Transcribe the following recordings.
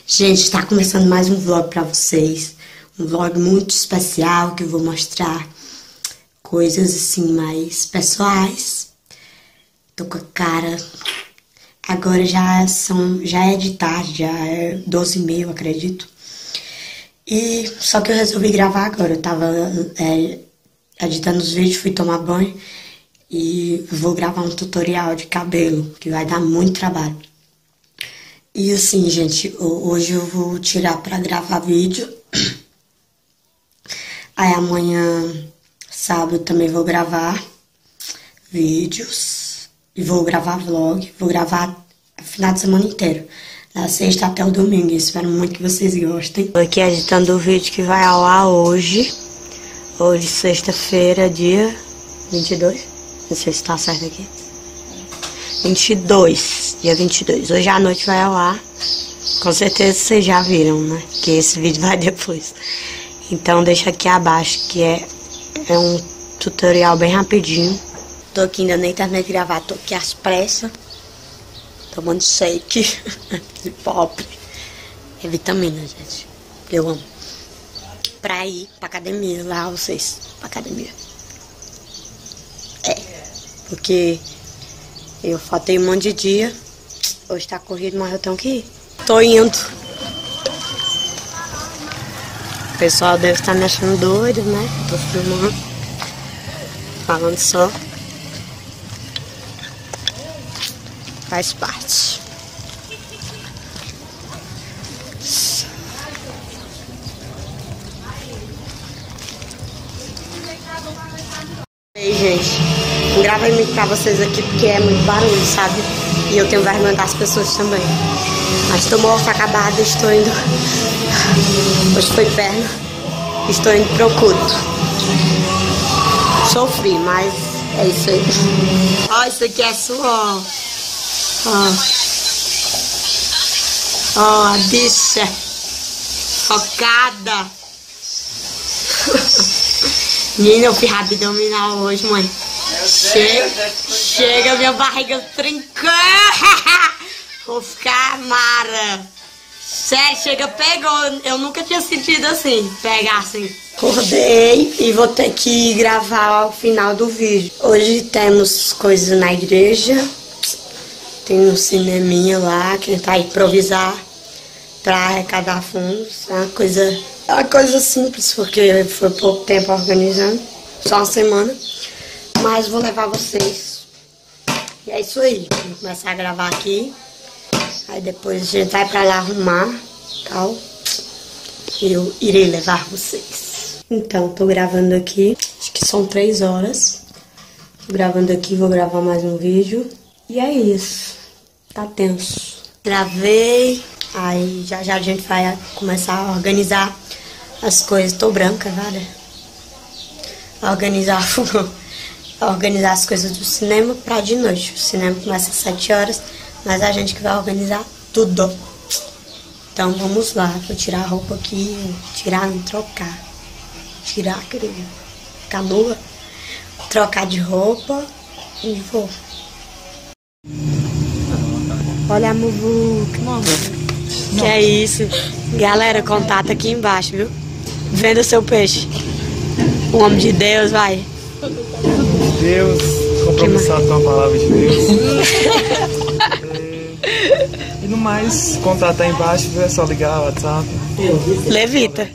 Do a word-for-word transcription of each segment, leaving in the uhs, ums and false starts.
Gente, tá começando mais um vlog pra vocês. Um vlog muito especial que eu vou mostrar coisas assim mais pessoais. Tô com a cara... Agora já são... Já é de tarde, já é doze e meia, eu acredito. E só que eu resolvi gravar agora. Eu tava é, editando os vídeos, fui tomar banho. E vou gravar um tutorial de cabelo, que vai dar muito trabalho. E assim, gente, hoje eu vou tirar pra gravar vídeo. Aí amanhã, sábado, também vou gravar vídeos. E vou gravar vlog. Vou gravar o final de semana inteiro. Da sexta até o domingo. Espero muito que vocês gostem. Tô aqui editando o vídeo que vai ao ar hoje. Hoje, sexta-feira, dia vinte e dois. Não sei se tá certo aqui. vinte e dois, dia vinte e dois. Hoje à noite vai ao ar. Com certeza vocês já viram, né? Que esse vídeo vai depois. Então deixa aqui abaixo que é, é um tutorial bem rapidinho. Tô aqui, ainda nem terminei de gravar. Tô aqui às pressas. Tomando shake de pop. É vitamina, gente. Eu amo. Pra ir pra academia, lá vocês. Pra academia. É. Porque... eu faltei um monte de dia. Hoje tá corrido, mas eu tenho que ir. Tô indo. O pessoal deve estar me achando doido, né? Tô filmando. Falando só. Faz parte. Ei, gente. Não gravei muito pra vocês aqui porque é muito barulho, sabe? E eu tenho vergonha das pessoas também. Mas tô morta, acabada, estou indo... Hoje foi perna. Estou indo pro culto. Sofri, mas é isso aí. Ó, isso aqui é suor. Ó. Ó, a bicha. Focada. Menina, eu fiz abdominal hoje, mãe. Chega, chega, minha barriga trincou. Vou ficar mara. Sério, chega, pegou. Eu nunca tinha sentido assim, pegar assim. Acordei e vou ter que gravar o final do vídeo. Hoje temos coisas na igreja. Tem um cineminha lá, que tá improvisar pra arrecadar fundos. É uma coisa, é uma coisa simples, porque foi pouco tempo organizando. Só uma semana. Mas vou levar vocês. E é isso aí. Vou começar a gravar aqui. Aí depois a gente vai pra lá arrumar. Tal. E eu irei levar vocês. Então, tô gravando aqui. Acho que são três horas. Tô gravando aqui, vou gravar mais um vídeo. E é isso. Tá tenso. Gravei. Aí já já a gente vai começar a organizar as coisas. Tô branca, vale? Organizar organizar as coisas do cinema pra de noite. O cinema começa às sete horas, mas a gente que vai organizar tudo. Então vamos lá. Vou tirar a roupa aqui, tirar e trocar. Tirar, querida. Ficar nua. Trocar de roupa e vou. Olha a muvuca. Que é isso? Galera, contato aqui embaixo, viu? Venda seu peixe. O homem de Deus, vai. Deus, compromissado com a palavra de Deus. é, e no mais, contato aí embaixo, é só ligar o WhatsApp. Levita.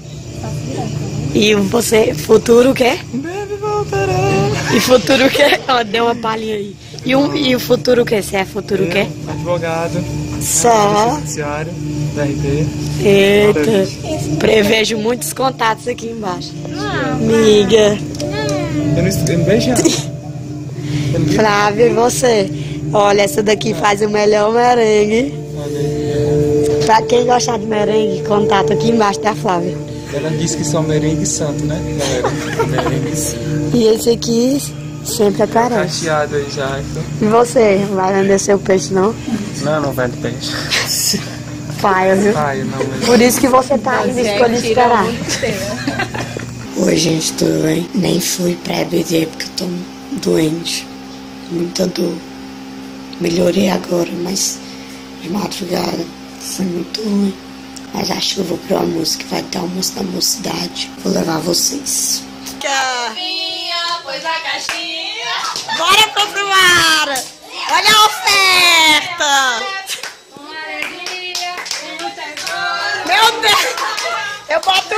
E você, futuro o quê? Bebe voltará. E futuro o quê? Ó, deu uma palhinha aí. E, um, e o futuro o quê? Você é futuro o quê? Advogado. Só. Judiciário, D R T. Eita. Prevejo muitos contatos aqui embaixo. Amiga. Eu não, eu não beijei. Flávia, e você? Olha, essa daqui faz o melhor merengue. Pra quem gostar de merengue, contato aqui embaixo da Flávia. Ela disse que são merengue santo, né, galera? Merengue santo. E esse aqui sempre aparece. Cacheado aí já. Então. E você? Vai vender seu peixe, não? Não, não vende peixe. Paia, viu? Paia, não. Mas... por isso que você tá indo escolher esperar. Oi, gente, tudo bem? Nem fui pré-B D porque eu tô doente. Muita dor. Melhorei agora, mas de madrugada Isso é muito ruim. Mas acho que eu vou pro almoço, que vai ter almoço da mocidade. Vou levar vocês. Caixinha, pôs a caixinha. Bora consumar! Olha a oferta! Uma alegria, muita coisa. Meu Deus! Eu boto...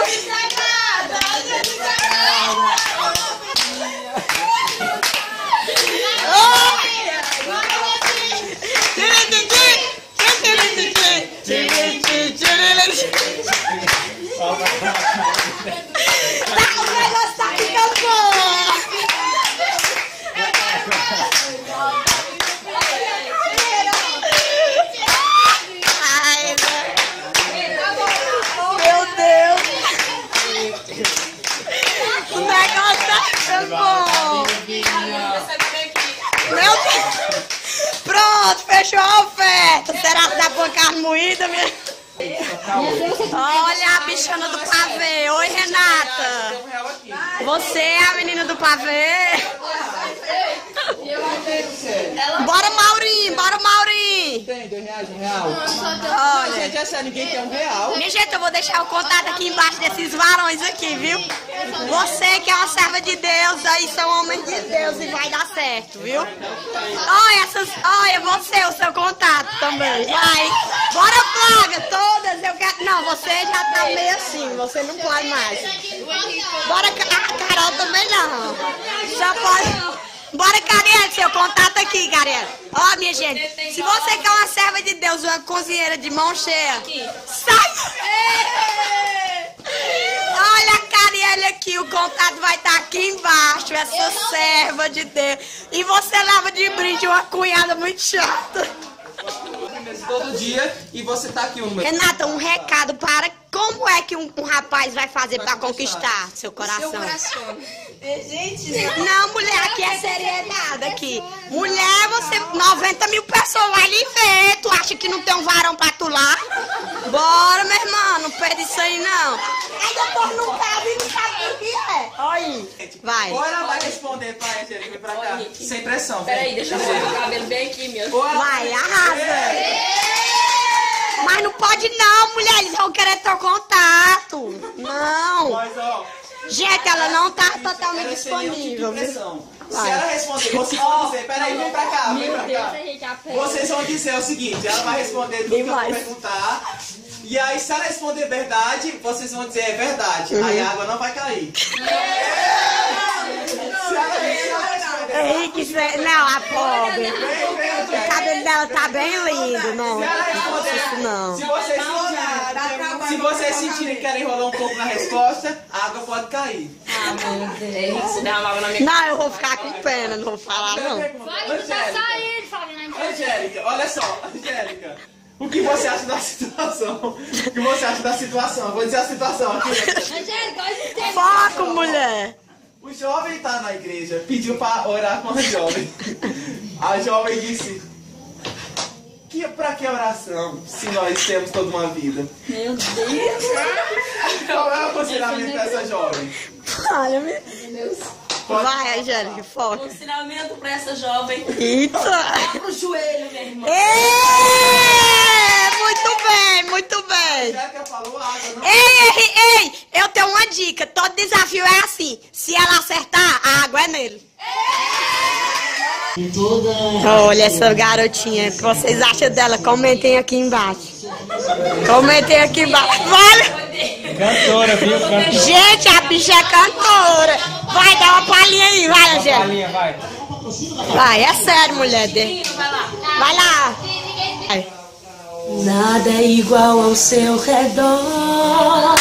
O negócio tá ficando bom! Ai, meu Deus! O negócio tá ficando bom! Meu Deus! Pronto, fechou a oferta! Será que dá pra carne moída, minha? Olha a bichona do pavê. Oi, Renata. Você é a menina do pavê? Bora, Maurinho. Bora, Maurinho. Tem dois reais, um real. Olha. Gente, é sério, ninguém quer um real. Minha gente, eu vou deixar o contato aqui embaixo desses varões aqui, viu? Você que é uma serva de Deus, aí são homens de Deus e vai dar certo, viu? Olha, essas, olha você, o seu contato também. Vai. Bora, Plaga, todas. Eu quero... Não, você já tá meio assim, você não pode mais. Bora, a Carol também não. Só pode... Bora, Cariel, seu contato aqui, Cariel. Ó, minha gente, se você quer uma serva de Deus, uma cozinheira de mão cheia, sai! Olha a Cariel aqui, o contato vai estar aqui embaixo, essa serva de Deus. E você leva de brinde uma cunhada muito chata. Todo dia e você tá aqui um Renata, um recado para como é que um, um rapaz vai fazer para conquistar seu coração? Seu coração. Gente, não, mulher, aqui é seriedade aqui. Mulher, você, noventa mil pessoas vai lhe ver. Tu acha que não tem um varão pra tu lá? Bora, meu irmão, não perde isso aí, não. Aí depois não cabe e não sabe o que é. Olha aí, vai. Bora, vai responder pra gente, vem pra cá. Sem pressão. peraí, deixa eu pôr o cabelo bem aqui, meu. Vai, arrasa. Mas não pode não, mulher, eles vão querer teu contato. Não. Mas, ó, gente, ela não tá totalmente ela tem disponível, nenhum tipo de viu? pressão. Vai. Se ela responder, vocês vão dizer, peraí, vem pra cá, vem pra cá. gente, a pena. Vocês vão dizer o seguinte, ela vai responder tudo que eu vou mais. perguntar. E aí, se ela responder verdade, vocês vão dizer é verdade. Uhum. Aí a água não vai cair. Se ela responder, Henrique, cê... não, a pobre. O cabelo dela tá bem lindo, não. se ela responder, Isso não. se vocês sentirem, se vocês sentirem que querem enrolar um pouco na resposta, a água pode cair. Ah, meu Deus. Se derramar água na minha Não, eu vou ficar com pena, não vou falar não. Angélica, Angélica, olha só, Angélica. O que você acha da situação? O que você acha da situação? Eu vou dizer a situação aqui. Foco, mulher. O jovem tá na igreja, pediu para orar com a jovem. A jovem disse: que, pra que oração se nós temos toda uma vida? Meu Deus. Qual é o aconselhamento dessa jovem? Olha, meu Deus. Vai, Angélica, foca. Ensinamento pra essa jovem. Eita. Abra o joelho, minha irmã. Ei, muito bem, muito bem. Angélica falou água, não? Ei, ei, ei, eu tenho uma dica. Todo desafio é assim. Se ela acertar, a água é nele. Olha essa garotinha. O que vocês acham dela? Comentem aqui embaixo. Comentem aqui embaixo. Vale. Cantora, viu? Cantora. Gente, a bicha é cantora. Vai, dá uma palhinha aí, vai, Angélica. Palhinha, vai. Vai, é sério, mulher. De... Vai lá. Vai lá. Vai. Nada é igual ao seu redor,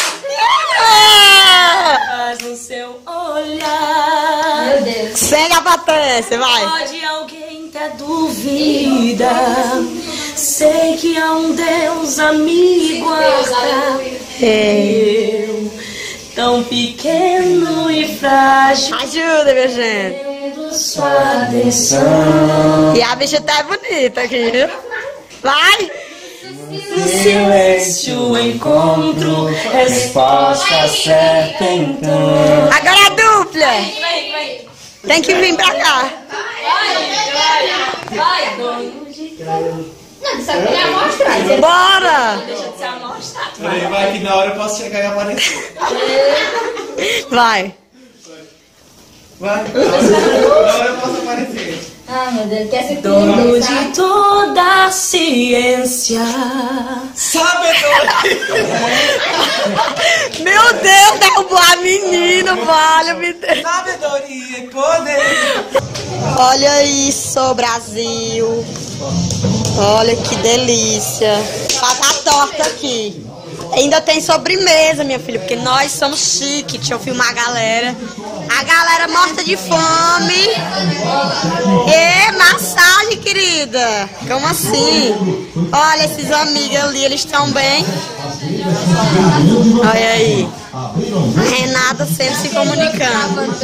mas no seu olhar. Meu Deus. Sem a potência, vai. Pode alguém ter dúvida? Sei que há um Deus a me guardar. É. Eu, tão pequeno e frágil, Ajuda, minha gente. tendo sua atenção. E a bicha tá bonita aqui, viu? Vai. No silêncio encontro resposta certa então. Agora a dupla. Tem que vir pra cá. Vai, vai, vai, dono de Não, só queria mostrar. Bora! Deixa de ser amostrado. Peraí, vai que na hora eu posso chegar e aparecer. Vai. Vai, na hora eu posso aparecer. Ah, meu Deus, quer ser Dono tudo, de toda a ciência. Sabedoria! Meu Deus, derrubou a menina, vale, me Deus. Sabedoria e poder! Olha isso, Brasil. Olha que delícia. Faz a torta aqui. Ainda tem sobremesa, minha filha, porque nós somos chique. Deixa eu filmar a galera. A galera morta de fome. E massagem, querida. Como assim? Olha esses amigos ali, eles estão bem. Olha aí. A Renata sempre se comunicando.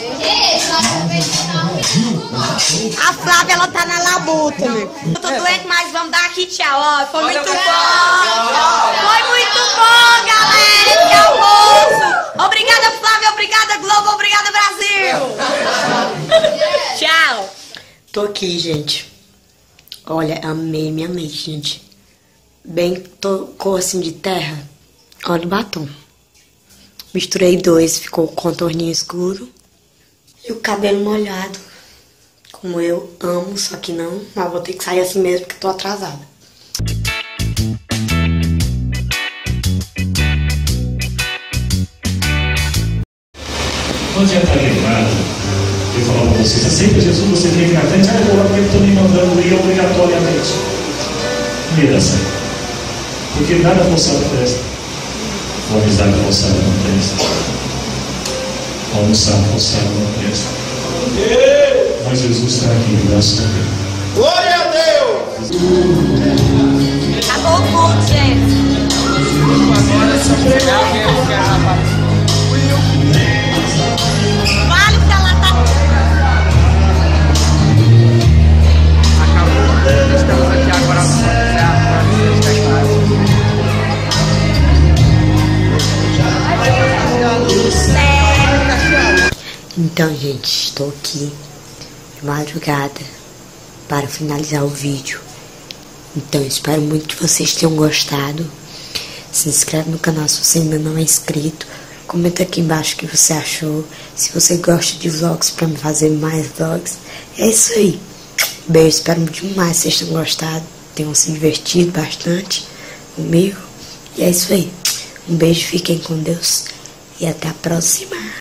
A Flávia, ela tá na labuta, meu. Eu tô doente, mas vamos dar aqui tchau. Ó, foi muito bom. Foi muito bom, galera, esse almoço. Obrigada, Flávia. Obrigada, Globo. Obrigada, Brasil. Tchau. Tô aqui, gente. Olha, amei minha mente, gente. Bem, tô cor assim de terra. Olha o batom. Misturei dois, ficou o contorninho escuro. E o cabelo molhado. Como eu amo, só que não. Mas vou ter que sair assim mesmo porque tô atrasada. Não adianta lembrar, eu falar para vocês, aceita Jesus, você tem que ir na frente, ah, eu agora estou me mandando ir obrigatoriamente. Não ia dar certo. Porque nada forçado presta. Uma amizade forçada não presta. Almoçar forçado não presta. Mas Jesus está aqui, graças a Deus. Glória a Deus! Acabou o culto, gente. Vale pra lá, tá? Acabou. Estamos aqui agora Certo. Então, gente, estou aqui de madrugada para finalizar o vídeo. Então, espero muito que vocês tenham gostado. Se inscreve no canal se você ainda não é inscrito. Comenta aqui embaixo o que você achou. Se você gosta de vlogs para me fazer mais vlogs. É isso aí. Beijo, espero demais que vocês tenham gostado. Tenham se divertido bastante comigo. E é isso aí. Um beijo, fiquem com Deus. E até a próxima.